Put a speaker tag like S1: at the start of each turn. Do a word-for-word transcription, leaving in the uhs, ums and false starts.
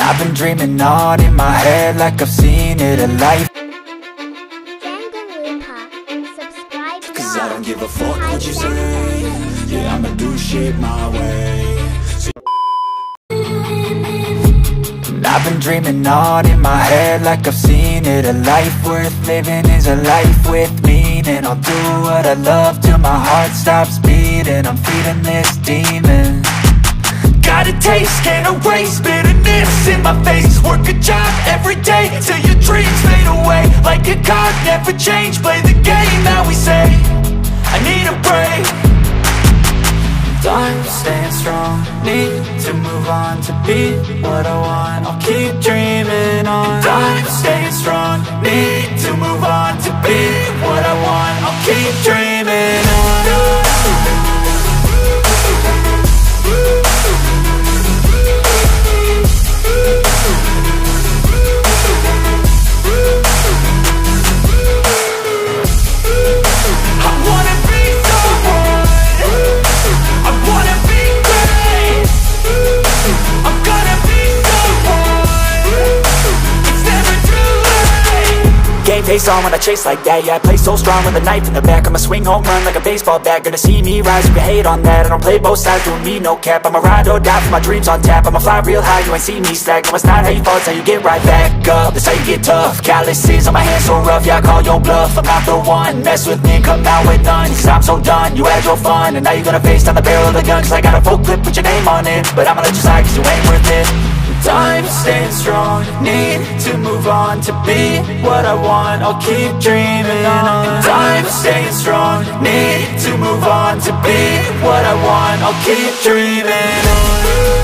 S1: I've been dreaming on in my head like I've seen it a life. Cause I don't give a fuck what you say. Yeah, I'ma do shit my way. I've been dreaming on in my head like I've seen it. A life worth living is a life with meaning. I'll do what I love till my heart stops beating. I'm feeding this demon. Got a taste, can't erase bitterness in my face. Work a job every day till your dreams fade away. Like a card, never change, play the game that we say. I need a break. I'm staying strong, need to move on to be what I want. I'll keep dreaming on. I'm staying strong, need to move on to be what I want. I'll keep dreaming on. Face on when I chase like that. Yeah, I play so strong with a knife in the back. I'ma swing home run like a baseball bat. Gonna see me rise, you can hate on that. I don't play both sides, doing me no cap. I'ma ride or die for my dreams on tap. I'ma fly real high, you ain't see me slack. No, it's not how you fall, it's how you get right back up. That's how you get tough. Calluses on my hands so rough, yeah, I call your bluff. I'm not the one, mess with me, come out with none. Cause I'm so done, you had your fun. And now you're gonna face down the barrel of the gun. Cause I got a full clip with your name on it. But I'ma let you slide cause you ain't worth it. I'm staying strong, need to move on to be what I want. I'll keep dreaming on. I'm staying strong, need to move on to be what I want. I'll keep dreaming on.